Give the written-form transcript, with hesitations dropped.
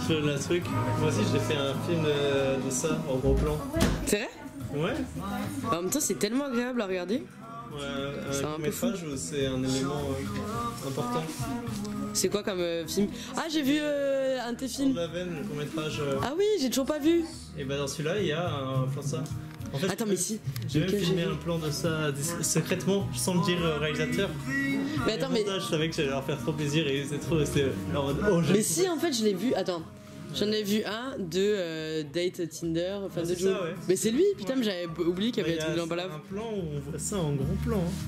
Je la truc. Moi aussi j'ai fait un film de ça en gros plan. C'est vrai? Ouais. En même temps, c'est tellement agréable à regarder. Ouais, C'est un un peu fou. métrage c'est un élément important. C'est quoi comme film? Ah, j'ai vu un de tes films. La veine, le court métrage. Ah oui, j'ai toujours pas vu. Et bah dans celui-là il y a un plan de ça. En fait, Attends, mais si. j'ai même Lequel filmé j'ai vu un plan de ça secrètement, sans le dire au réalisateur. Mais attends, mais. Je savais que j'allais leur faire trop plaisir et c'est trop. C'était en mode, oh, Mais si, en fait, je l'ai vu. Attends. J'en ai vu un de Date Tinder, enfin Ah, de c'est Joe. ça, ouais. Mais c'est lui, putain, mais j'avais oublié qu'il y avait Il y le truc a dans pas là. un plan où on voit ça en gros plan. Hein.